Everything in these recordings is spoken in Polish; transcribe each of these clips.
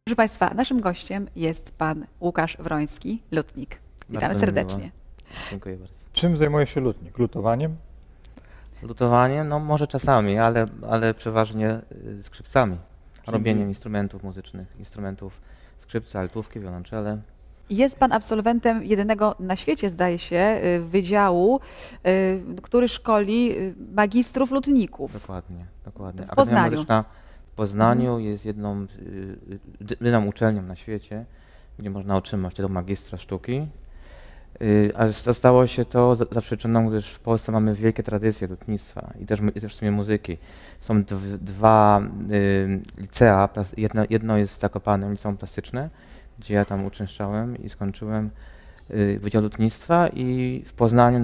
Proszę Państwa, naszym gościem jest pan Łukasz Wroński, lutnik. Witamy Bardzo serdecznie. miło. Dziękuję bardzo. Czym zajmuje się lutnik? Lutowaniem? Lutowanie? No może czasami, ale przeważnie skrzypcami. Robieniem instrumentów muzycznych, instrumentów skrzypce, altówki, wiolonczele. Jest pan absolwentem jedynego na świecie, zdaje się, wydziału, który szkoli magistrów lutników. Dokładnie, dokładnie. W Akademia Poznaniu. Muzyczna w Poznaniu jest jedyną uczelnią na świecie, gdzie można otrzymać tytuł magistra sztuki. A stało się to za przyczyną, gdyż w Polsce mamy wielkie tradycje lutnictwa i też w sumie muzyki. Są dwa licea, jedno jest w Zakopanem, liceum plastyczne, gdzie ja tam uczęszczałem i skończyłem Wydział Lutnictwa, i w Poznaniu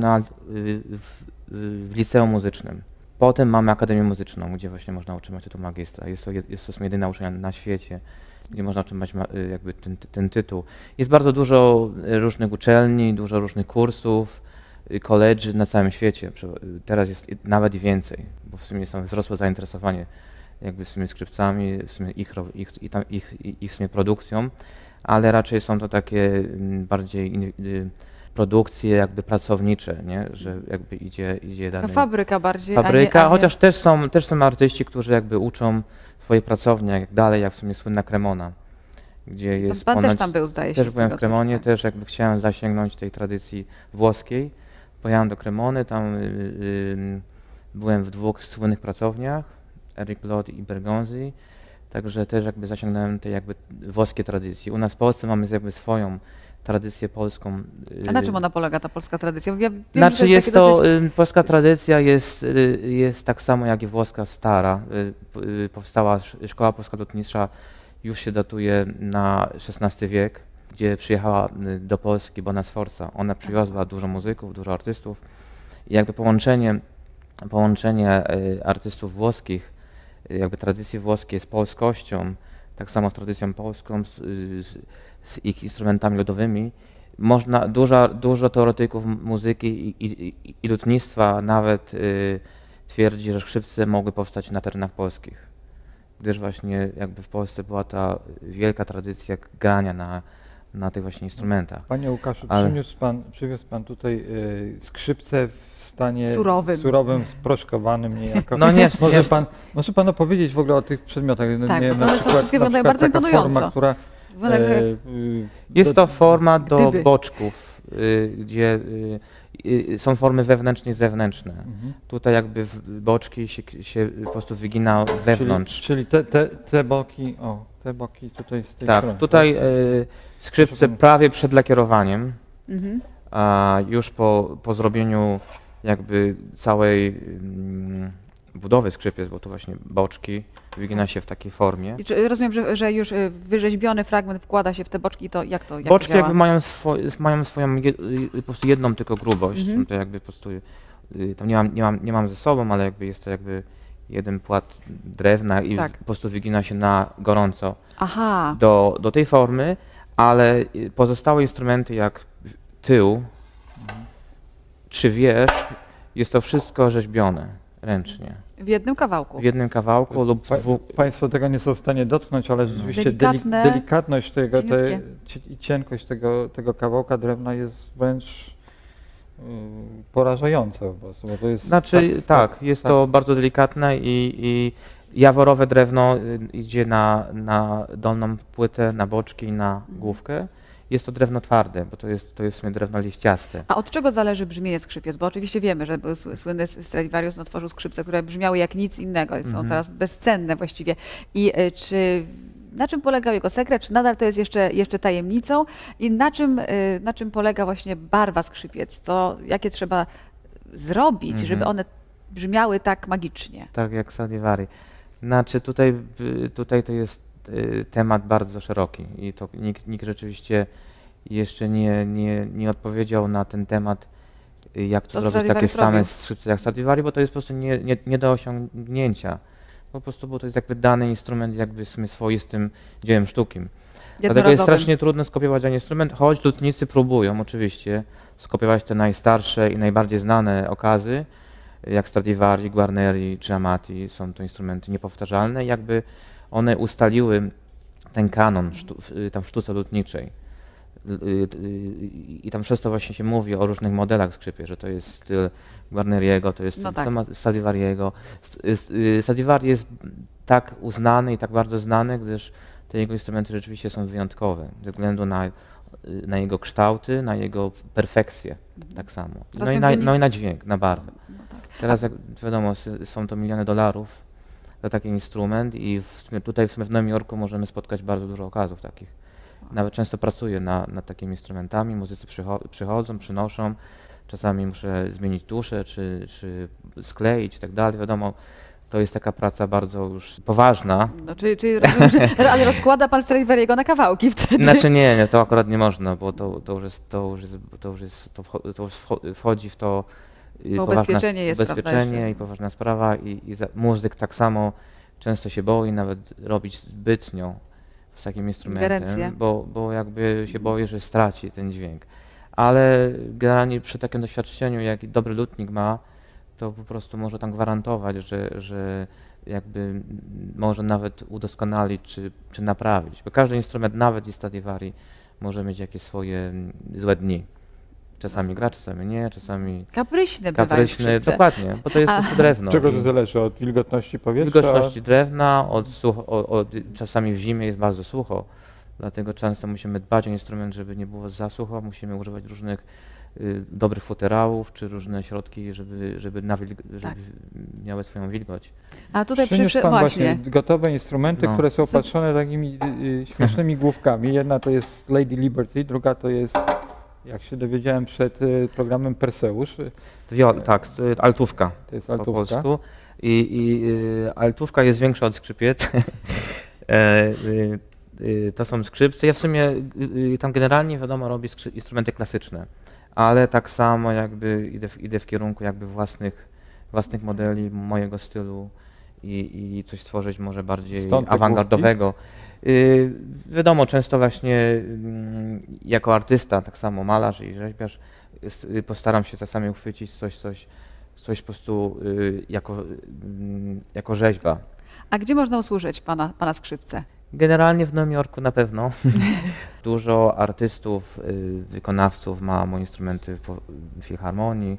w liceum muzycznym. Potem mamy Akademię Muzyczną, gdzie właśnie można otrzymać tytuł magistra. Jest to jedyna uczelnia na świecie, gdzie można otrzymać jakby ten tytuł. Jest bardzo dużo różnych uczelni, dużo różnych kursów, college'y na całym świecie. Teraz jest nawet więcej, bo w sumie wzrosło zainteresowanie jakby w sumie skrzypcami, w sumie ich w sumie produkcją, ale raczej są to takie bardziej produkcje jakby pracownicze, nie? Że jakby idzie dany... Fabryka bardziej, Fabryka, a nie... chociaż też są artyści, którzy jakby uczą swoje pracownie, jak w sumie słynna Cremona, gdzie jest Pan ponad... też tam był, zdaje się. Też byłem w Cremonie, też jakby chciałem zasięgnąć tej tradycji włoskiej. Pojechałem do Cremony, tam byłem w dwóch słynnych pracowniach, Eric Blood i Bergonzi, także też jakby zasięgnąłem tej jakby włoskiej tradycji. U nas w Polsce mamy jakby swoją tradycję polską. A na czym ona polega, ta polska tradycja? Ja wiem, Znaczy że dosyć... polska tradycja jest tak samo jak i włoska stara. Powstała Szkoła Polska Lutnicza, już się datuje na XVI wiek, gdzie przyjechała do Polski Bona Sforza. Ona przywiozła dużo muzyków, dużo artystów i jakby połączenie artystów włoskich, jakby tradycji włoskiej z polskością, tak samo z tradycją polską, z ich instrumentami ludowymi. Dużo teoretyków muzyki i lutnictwa nawet twierdzi, że skrzypce mogły powstać na terenach polskich, gdyż właśnie jakby w Polsce była ta wielka tradycja grania na tych właśnie instrumentach. Panie Łukaszu, przywiózł pan tutaj skrzypce w stanie surowym, sproszkowanym niejako. No nie, może pan opowiedzieć w ogóle o tych przedmiotach? Tak, nie, one są wszystkie wyglądają bardzo taka imponująco. forma, która... Jest to forma do dyby. boczków, gdzie są formy wewnętrzne i zewnętrzne. Tutaj jakby boczki się po prostu wygina wewnątrz. Czyli te boki tutaj z tej tak, strony. tutaj skrzypce prawie przed lakierowaniem, a już po zrobieniu jakby całej budowy skrzypiec, bo to właśnie boczki wygina się w takiej formie. I czy rozumiem, że już wyrzeźbiony fragment wkłada się w te boczki, to jak to Boczki działa? jakby mają swoją po prostu jedną tylko grubość. To jakby po prostu tam nie mam ze sobą, ale jakby jest to jakby jeden płat drewna i tak. po prostu wygina się na gorąco Aha. do tej formy, ale pozostałe instrumenty jak tył czy wierzch, jest to wszystko rzeźbione ręcznie. W jednym kawałku. W jednym kawałku lub w dwóch. Państwo tego nie są w stanie dotknąć, ale rzeczywiście delikatność i cienkość tego kawałka drewna jest wręcz porażająca po prostu. Bo to jest jest to bardzo delikatne i jaworowe drewno idzie na dolną płytę, na boczki i na główkę. Jest to drewno twarde, bo to jest w sumie drewno liściaste. A od czego zależy brzmienie skrzypiec? Bo oczywiście wiemy, że był słynny Stradivarius tworzył skrzypce, które brzmiały jak nic innego. Są teraz bezcenne właściwie. I na czym polegał jego sekret? Czy nadal to jest jeszcze tajemnicą? I na czym polega właśnie barwa skrzypiec? Jakie trzeba zrobić, żeby one brzmiały tak magicznie? Tak jak Stradivari. Znaczy tutaj to jest temat bardzo szeroki i to nikt rzeczywiście jeszcze nie odpowiedział na ten temat, jak to zrobić takie same skrzypce jak Stradivari, bo to jest po prostu nie do osiągnięcia. Po prostu, bo to jest jakby dany instrument jakby swoistym dziełem sztuki. Dlatego jest strasznie trudno skopiować dany instrument, choć lutnicy próbują oczywiście skopiować te najstarsze i najbardziej znane okazy, jak Stradivari, Guarneri czy Amati. Są to instrumenty niepowtarzalne, jakby one ustaliły ten kanon tam w sztuce lutniczej. I tam przez to właśnie się mówi o różnych modelach skrzypiec, że to jest styl Guarneriego, to jest styl Stradivariego. Stradivari jest tak uznany i tak bardzo znany, gdyż te jego instrumenty rzeczywiście są wyjątkowe ze względu na jego kształty, na jego perfekcję tak samo. No i na dźwięk, na barwę. Teraz jak wiadomo, są to miliony dolarów za taki instrument i tutaj w Nowym Jorku możemy spotkać bardzo dużo okazów takich. Nawet często pracuję nad takimi instrumentami, muzycy przychodzą, przynoszą, czasami muszę zmienić tuszę, czy skleić i tak dalej. Wiadomo, to jest taka praca bardzo już poważna. No, czyli ale rozkłada pan Stradivariego na kawałki wtedy? Znaczy nie, to akurat nie można, bo to już wchodzi w to ubezpieczenie i poważna sprawa i muzyk tak samo często się boi nawet robić zbytnio z takim instrumentem, bo jakby się boi, że straci ten dźwięk. Ale generalnie przy takim doświadczeniu, jak dobry lutnik ma, to po prostu może tam gwarantować, że jakby może nawet udoskonalić czy naprawić. Bo każdy instrument, nawet i Stradivari, może mieć jakieś swoje złe dni. Czasami gra, czasami nie, czasami kapryśny, dokładnie, bo to jest po prostu drewno. Czego to zależy? Od wilgotności powietrza? Wilgotności drewna, czasami w zimie jest bardzo sucho, dlatego często musimy dbać o instrument, żeby nie było za sucho, musimy używać różnych dobrych futerałów, czy różne środki, żeby miały swoją wilgoć. A tutaj przyniósł pan właśnie gotowe instrumenty, które są opatrzone takimi śmiesznymi główkami. Jedna to jest Lady Liberty, druga to jest, jak się dowiedziałem przed programem, Perseusz. Tak, altówka. To jest altówka. Po polsku. I altówka jest większa od skrzypiec. To są skrzypce. Ja w sumie tam generalnie wiadomo robię instrumenty klasyczne, ale tak samo jakby idę w kierunku jakby własnych modeli, mojego stylu i coś stworzyć może bardziej awangardowego. Wiadomo, często właśnie jako artysta, tak samo malarz i rzeźbiarz, postaram się czasami uchwycić coś po prostu jako rzeźba. A gdzie można usłyszeć pana skrzypce? Generalnie w Nowym Jorku na pewno. Dużo artystów, wykonawców ma moje instrumenty w Filharmonii,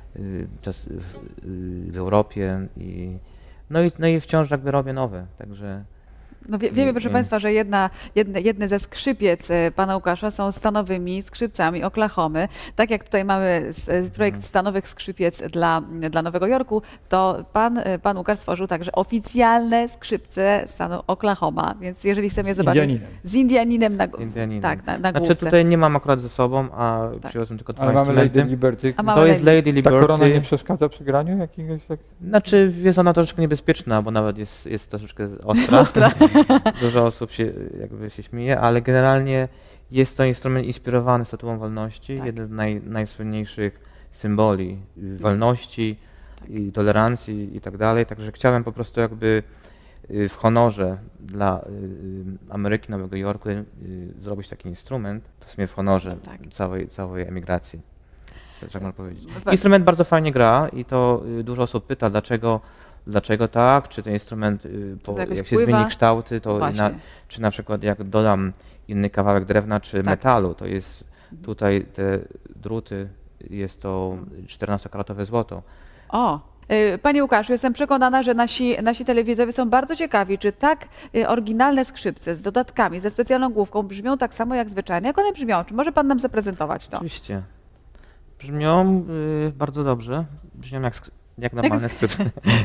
w Europie no i wciąż jakby robię nowe, także. No wiemy, proszę Państwa, że jedne ze skrzypiec pana Łukasza są stanowymi skrzypcami Oklahomy. Tak jak tutaj mamy projekt stanowych skrzypiec dla Nowego Jorku, to pan Łukasz stworzył także oficjalne skrzypce stanu Oklahoma, więc jeżeli chcemy je zobaczyć... Z Indianinem na główce. Znaczy tutaj nie mam akurat ze sobą, a przywiozłem tylko dwa instrumenty. Lady Liberty. To jest Lady Liberty. Ta korona nie przeszkadza przy graniu jakiegoś? Znaczy jest ona troszeczkę niebezpieczna, bo nawet jest troszeczkę ostra. Dużo osób się śmieje, ale generalnie jest to instrument inspirowany Statuą Wolności, jeden z najsłynniejszych symboli wolności i tolerancji i tak dalej. Także chciałem po prostu jakby w honorze dla Ameryki, Nowego Jorku zrobić taki instrument, to w sumie w honorze całej emigracji, tak można powiedzieć. Instrument bardzo fajnie gra i to dużo osób pyta, dlaczego tak, czy ten instrument, jak się zmieni kształty, to czy na przykład jak dodam inny kawałek drewna czy metalu, to jest tutaj te druty, jest to 14-karatowe złoto. Panie Łukaszu, jestem przekonana, że nasi telewidzowie są bardzo ciekawi, czy tak oryginalne skrzypce z dodatkami, ze specjalną główką brzmią tak samo jak zwyczajnie, jak one brzmią. Czy może pan nam zaprezentować to? Oczywiście. Brzmią bardzo dobrze, brzmią jak normalne skrzypce.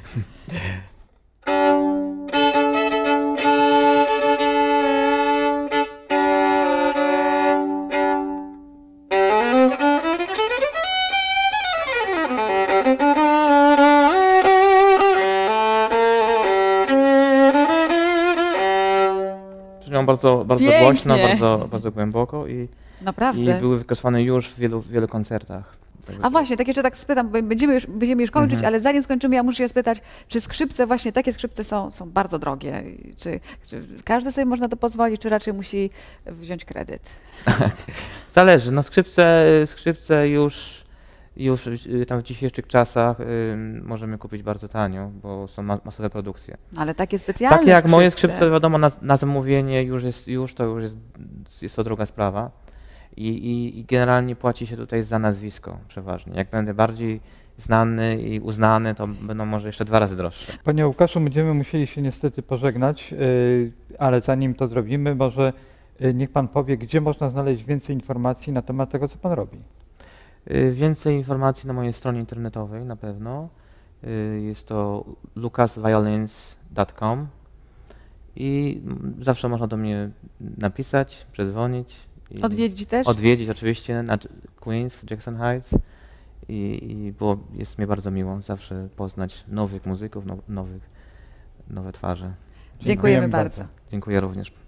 Brzmią bardzo głośno, bardzo głęboko i były wykonywane już w wielu koncertach. A właśnie, tak jeszcze tak spytam, bo będziemy już kończyć, ale zanim skończymy, ja muszę się spytać, czy skrzypce, właśnie takie skrzypce są bardzo drogie? Czy każdy sobie można to pozwolić, czy raczej musi wziąć kredyt? Zależy. No skrzypce już już tam w dzisiejszych czasach możemy kupić bardzo tanio, bo są masowe produkcje. Ale takie specjalne Takie jak skrzypce. moje skrzypce, wiadomo, na zamówienie jest to druga sprawa. I generalnie płaci się tutaj za nazwisko przeważnie. Jak będę bardziej znany i uznany, to będą może jeszcze 2 razy droższe. Panie Łukaszu, będziemy musieli się niestety pożegnać, ale zanim to zrobimy, może niech Pan powie, gdzie można znaleźć więcej informacji na temat tego, co Pan robi. Więcej informacji na mojej stronie internetowej na pewno. Jest to lucasviolins.com i zawsze można do mnie napisać, przedzwonić. Odwiedzić też? Odwiedzić oczywiście na Queens, Jackson Heights jest mi bardzo miło zawsze poznać nowych muzyków, nowe twarze. Dziękujemy bardzo. Dziękuję również.